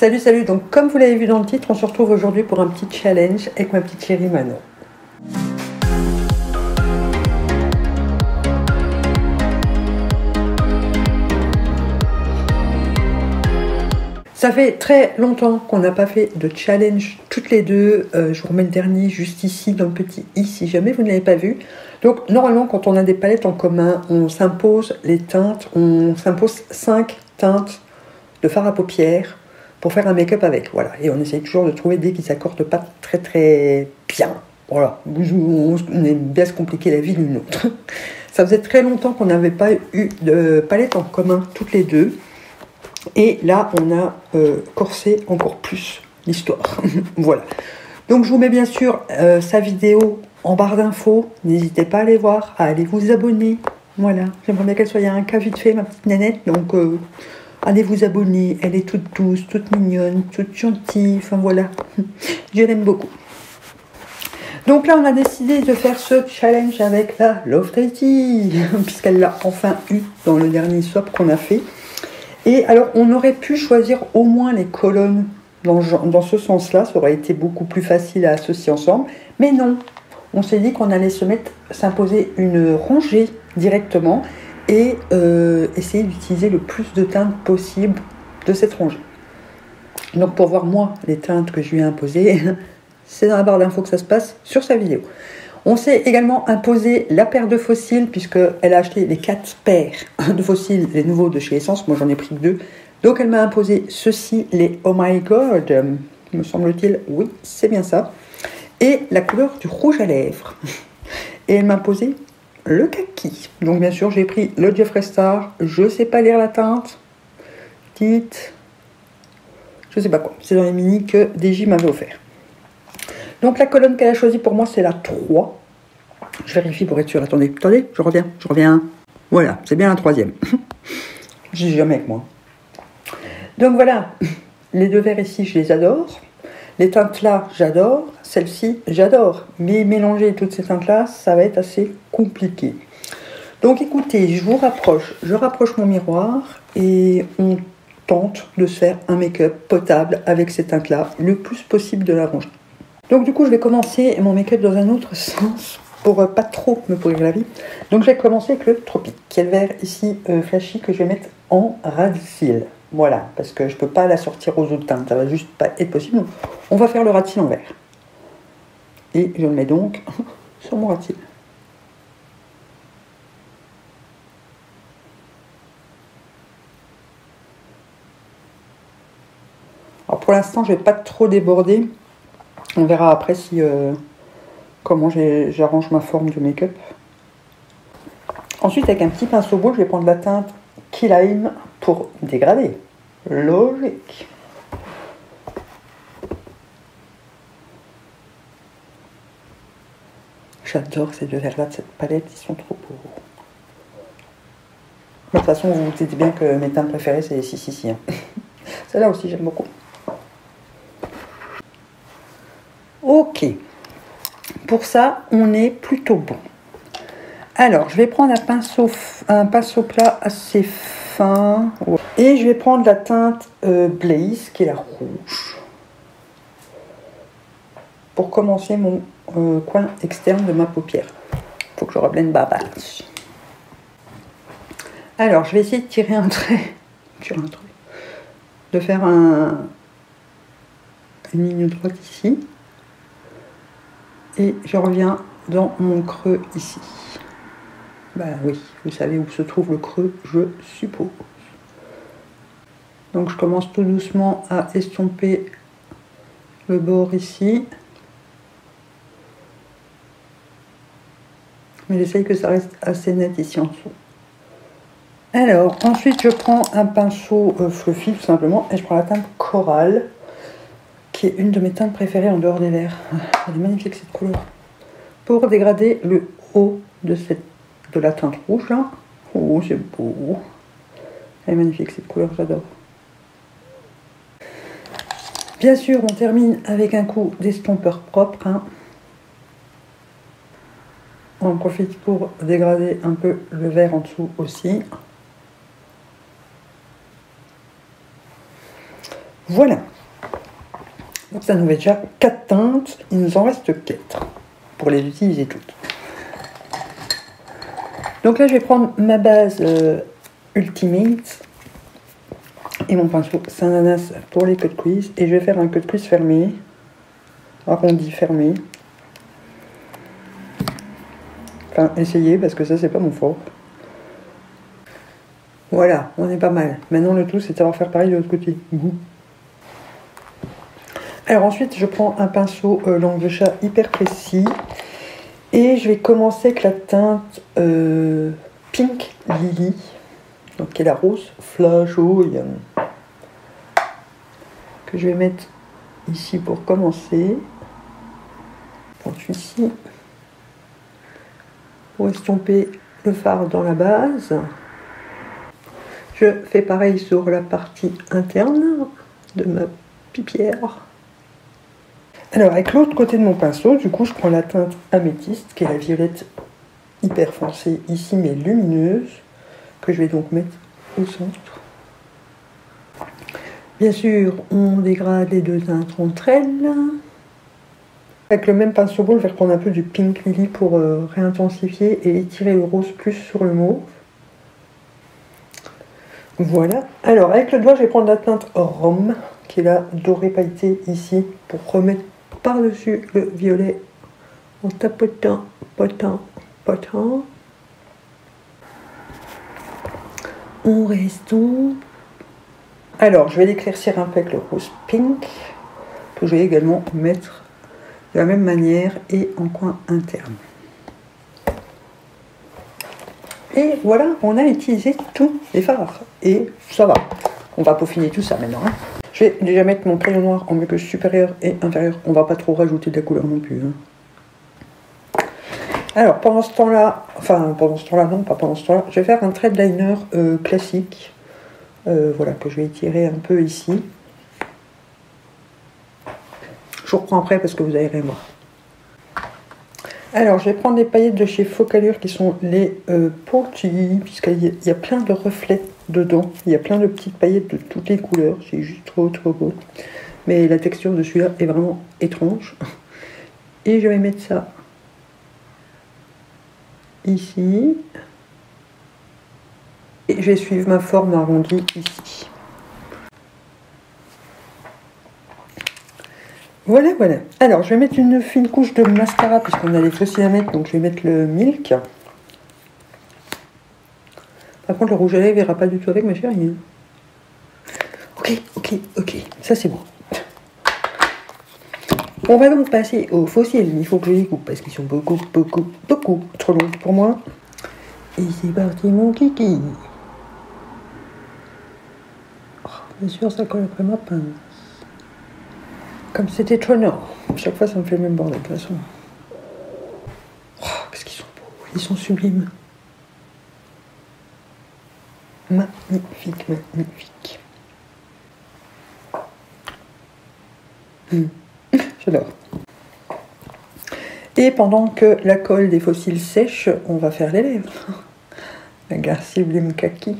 Salut, salut. Donc, comme vous l'avez vu dans le titre, on se retrouve aujourd'hui pour un petit challenge avec ma petite chérie Manon. Ça fait très longtemps qu'on n'a pas fait de challenge toutes les deux. Je vous remets le dernier juste ici dans le petit i si jamais vous ne l'avez pas vu. Donc normalement quand on a des palettes en commun, on s'impose les teintes, on s'impose 5 teintes de fard à paupières pour faire un make-up avec. Voilà. Et on essaye toujours de trouver des qui ne s'accordent pas très très bien. Voilà. On aime bien se compliquer la vie l'une l'autre. Ça faisait très longtemps qu'on n'avait pas eu de palette en commun toutes les deux. Et là, on a corsé encore plus l'histoire. Voilà. Donc, je vous mets bien sûr sa vidéo en barre d'infos. N'hésitez pas à aller voir, à aller vous abonner. Voilà. J'aimerais bien qu'elle soit un cas vite fait, ma petite nénette. Donc, allez vous abonner. Elle est toute douce, toute mignonne, toute gentille. Enfin, voilà. Je l'aime beaucoup. Donc là, on a décidé de faire ce challenge avec la Love Tati, puisqu'elle l'a enfin eu dans le dernier swap qu'on a fait. Et alors, on aurait pu choisir au moins les colonnes dans ce sens-là. Ça aurait été beaucoup plus facile à associer ensemble. Mais non, on s'est dit qu'on allait s'imposer une rangée directement et essayer d'utiliser le plus de teintes possible de cette rangée. Donc, pour voir, moi, les teintes que je lui ai imposées, c'est dans la barre d'infos que ça se passe sur sa vidéo. On s'est également imposé la paire de fossiles, puisqu'elle a acheté les 4 paires de fossiles, les nouveaux de chez Essence. Moi, j'en ai pris que 2. Donc, elle m'a imposé ceux-ci, les Oh My God, me semble-t-il. Oui, c'est bien ça. Et la couleur du rouge à lèvres. Et elle m'a imposé le kaki. Donc, bien sûr, j'ai pris le Jeffree Star. Je ne sais pas lire la teinte. Petite. Je ne sais pas quoi. C'est dans les mini que DJ m'avait offert. Donc la colonne qu'elle a choisie pour moi, c'est la 3. Je vérifie pour être sûre. Attendez, je reviens. Voilà, c'est bien la 3e. Je dis jamais avec moi. Donc voilà, les 2 verres ici, je les adore. Les teintes là, j'adore. Celle-ci, j'adore. Mais mélanger toutes ces teintes là, ça va être assez compliqué. Donc écoutez, je rapproche mon miroir et on tente de se faire un make-up potable avec ces teintes là, le plus possible de la rangée. Donc du coup, je vais commencer mon make-up dans un autre sens pour pas trop me pourrir la vie. Donc je vais commencer avec le Tropique, qui est le vert ici flashy que je vais mettre en ras de cils. Voilà, parce que je peux pas la sortir aux autres teintes, ça va juste pas être possible. Donc, on va faire le ras de cils en vert. Et je le mets donc sur mon ras de cils. Alors pour l'instant, je vais pas trop déborder. On verra après si comment j'arrange ma forme de make-up. Ensuite, avec un petit pinceau boule, je vais prendre la teinte Key Lime pour dégrader. Logique. J'adore ces 2 verres-là de cette palette, ils sont trop beaux. De toute façon, vous vous dites bien que mes teintes préférées, c'est les 666. Hein. Celle-là aussi, j'aime beaucoup. Ok, pour ça, on est plutôt bon. Alors, je vais prendre un pinceau plat assez fin. Et je vais prendre la teinte Blaze, qui est la rouge. Pour commencer mon coin externe de ma paupière. Il faut que je reblende babage. Alors, je vais essayer de tirer un trait. De faire une ligne droite ici. Et je reviens dans mon creux ici. Ben oui, vous savez où se trouve le creux, je suppose. Donc je commence tout doucement à estomper le bord ici. Mais j'essaye que ça reste assez net ici en dessous. Alors, ensuite je prends un pinceau fluffy tout simplement et je prends la teinte Coral, qui est une de mes teintes préférées en dehors des verres. Elle est magnifique cette couleur. Pour dégrader le haut de la teinte rouge là. Oh, c'est beau. Elle est magnifique cette couleur, j'adore. Bien sûr, on termine avec un coup d'estompeur propre. Hein. On en profite pour dégrader un peu le vert en dessous aussi. Voilà. Donc ça nous fait déjà 4 teintes. Il nous en reste 4 pour les utiliser toutes. Donc là, je vais prendre ma base Ultimate et mon pinceau Saint-Ananas pour les cut crease. Et je vais faire un cut crease fermé, arrondi fermé. Enfin, essayez parce que ça, c'est pas mon fort. Voilà, on est pas mal. Maintenant, le tout, c'est de savoir faire pareil de l'autre côté. Alors ensuite, je prends un pinceau langue de chat hyper précis. Et je vais commencer avec la teinte Pink Lily. Donc, qui est la rose flamboyante. Que je vais mettre ici pour commencer. Prends celui-ci. Pour estomper le fard dans la base. Je fais pareil sur la partie interne de ma paupière. Alors avec l'autre côté de mon pinceau, du coup je prends la teinte améthyste, qui est la violette hyper foncée ici mais lumineuse, que je vais donc mettre au centre. Bien sûr, on dégrade les deux teintes entre elles. Avec le même pinceau bleu, je vais reprendre un peu du Pink Lily pour réintensifier et étirer le rose plus sur le mauve. Voilà. Alors, avec le doigt, je vais prendre la teinte Rome, qui est la dorée pailletée ici, pour remettre par-dessus le violet en tapotant, potant. On restompe. Alors, je vais l'éclaircir un peu avec le rose pink, que je vais également mettre de la même manière et en coin interne. Et voilà, on a utilisé tous les fards. Et ça va. On va peaufiner tout ça maintenant. Hein. Je vais déjà mettre mon crayon noir en muqueuse supérieure et inférieure. On va pas trop rajouter de la couleur non plus. Hein. Alors, pendant ce temps-là, non, pas pendant ce temps-là, je vais faire un thread liner classique. Voilà, que je vais étirer un peu ici. Je vous reprends après parce que vous allez rien voir. Alors, je vais prendre des paillettes de chez Focallure qui sont les Porty, puisqu'il y a plein de reflets dedans. Il y a plein de petites paillettes de toutes les couleurs. C'est juste trop beau. Mais la texture de celui-là est vraiment étrange. Et je vais mettre ça ici. Et je vais suivre ma forme arrondie ici. Voilà. Alors, je vais mettre une fine couche de mascara, puisqu'on a les fossiles à mettre, donc je vais mettre le Milk. Par contre, le rouge à lèvres ira pas du tout avec, ma chérie. Ok, ça c'est bon. On va donc passer aux fossiles. Il faut que je les coupe, parce qu'ils sont beaucoup trop longs pour moi. Et c'est parti, mon kiki. Oh, bien sûr, ça colle après ma pince. Comme c'était trop nord. Chaque fois, ça me fait le même bordel, de toute façon. Oh, qu'est-ce qu'ils sont beaux. Ils sont sublimes. Magnifique. J'adore. Et pendant que la colle des fossiles sèche, on va faire les lèvres. La gare sublime kaki.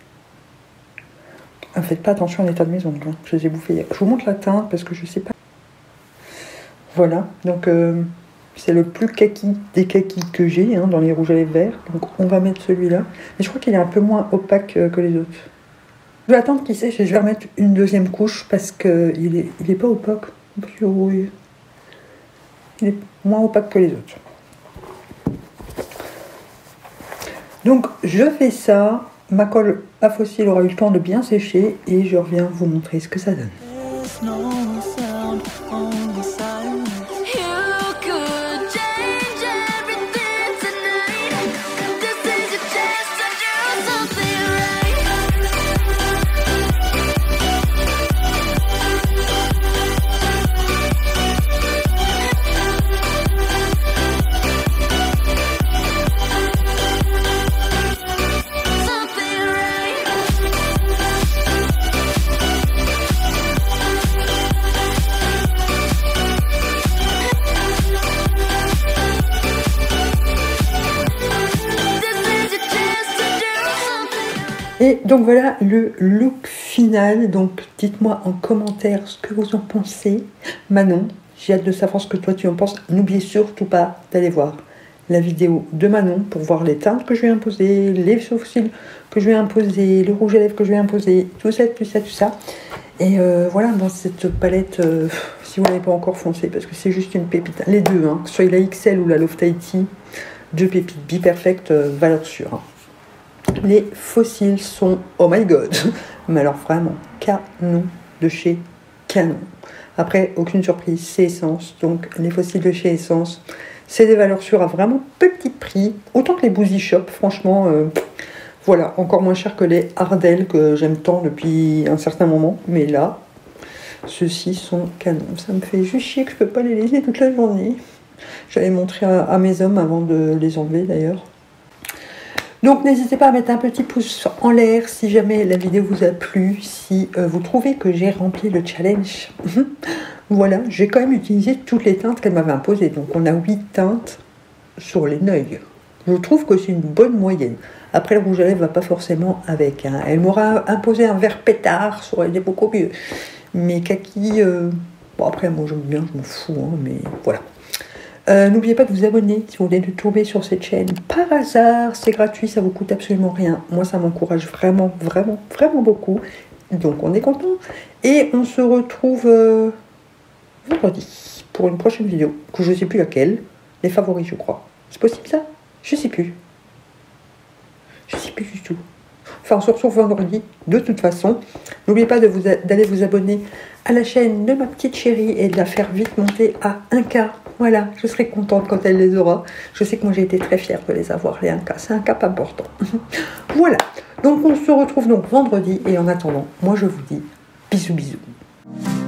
Faites pas attention à l'état de mes ongles. Hein. Je les ai bouffés hier. Je vous montre la teinte parce que je sais pas. Voilà, donc c'est le plus kaki des kakis que j'ai hein, dans les rouges à lèvres verts. Donc on va mettre celui-là. Mais je crois qu'il est un peu moins opaque que les autres. Je vais attendre qu'il sèche et je vais remettre une deuxième couche parce qu'il est pas opaque. Il est moins opaque que les autres. Donc je fais ça. Ma colle à fossile aura eu le temps de bien sécher et je reviens vous montrer ce que ça donne. Et donc voilà le look final. Donc dites-moi en commentaire ce que vous en pensez. Manon, j'ai hâte de savoir ce que toi tu en penses. N'oubliez surtout pas d'aller voir la vidéo de Manon pour voir les teintes que je vais imposer, les sourcils que je vais imposer, le rouge à lèvres que je vais imposer, tout ça, tout ça, tout ça. Et voilà, dans cette palette, si vous n'avez pas encore foncé, parce que c'est juste une pépite, les deux, hein, que ce soit la XL ou la Love Tahiti, deux pépites bi-perfect, valeur sûre. Hein. Les fossiles sont, oh my god, mais alors vraiment, canon de chez Canon. Après, aucune surprise, c'est Essence, donc les fossiles de chez Essence, c'est des valeurs sûres à vraiment petit prix, autant que les Boozy Shop, franchement, voilà, encore moins cher que les Ardell que j'aime tant depuis un certain moment, mais là, ceux-ci sont canons. Ça me fait juste chier que je peux pas les laisser toute la journée. J'avais montré à mes hommes avant de les enlever d'ailleurs. Donc n'hésitez pas à mettre un petit pouce en l'air si jamais la vidéo vous a plu, si vous trouvez que j'ai rempli le challenge. Voilà, j'ai quand même utilisé toutes les teintes qu'elle m'avait imposées. Donc on a 8 teintes sur les neuils. Je trouve que c'est une bonne moyenne. Après, le rouge à lèvres va pas forcément avec. Hein. Elle m'aura imposé un vert pétard, ça aurait été beaucoup mieux. Mais kaki, bon après moi j'aime bien, je m'en fous, hein, mais voilà. N'oubliez pas de vous abonner si vous voulez de tomber sur cette chaîne par hasard. C'est gratuit, ça vous coûte absolument rien. Moi ça m'encourage vraiment, vraiment, vraiment beaucoup. Donc on est content. Et on se retrouve vendredi pour une prochaine vidéo, que je ne sais plus laquelle. Les favoris je crois. C'est possible ça? Je sais plus. Je sais plus du tout. Enfin, on se retrouve vendredi, de toute façon. N'oubliez pas d'aller vous abonner à la chaîne de ma petite chérie et de la faire vite monter à 1K. Voilà, je serai contente quand elle les aura. Je sais que moi, j'ai été très fière de les avoir, les 1K. C'est un cap important. Voilà. Donc, on se retrouve donc vendredi. Et en attendant, moi, je vous dis bisous, bisous.